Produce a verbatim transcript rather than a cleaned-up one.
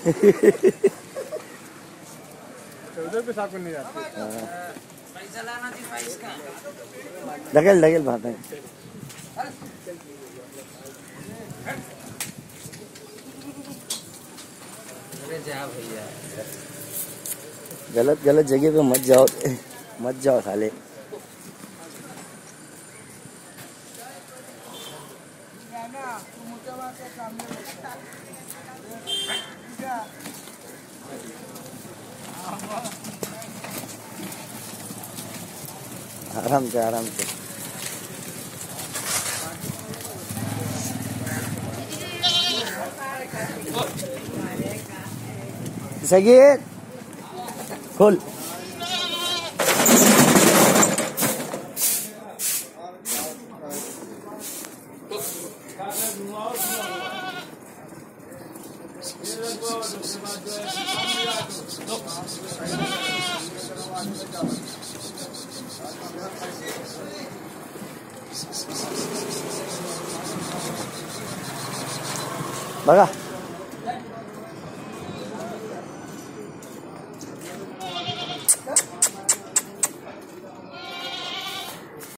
उधर पे साफ करने जाते। पैसा लाना थी पैसा का। लगेल लगेल बात है। अरे जा भैया। गलत गलत जगह पे मत जाओ, मत जाओ साले। आराम से आराम से। सगीर खोल। बघा